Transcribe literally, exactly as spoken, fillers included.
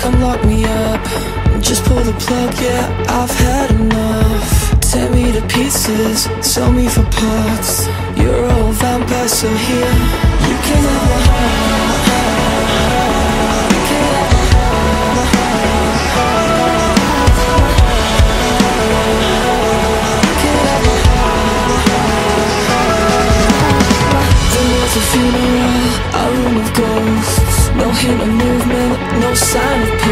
come lock me up, just pull the plug, yeah, I've had enough. Tear me to pieces, sell me for parts. You're a old vampire, so here you can have my heart. You can have my heart. You can have my heart. There was a funeral, a room of ghosts. No hint of movement, no sign of pain.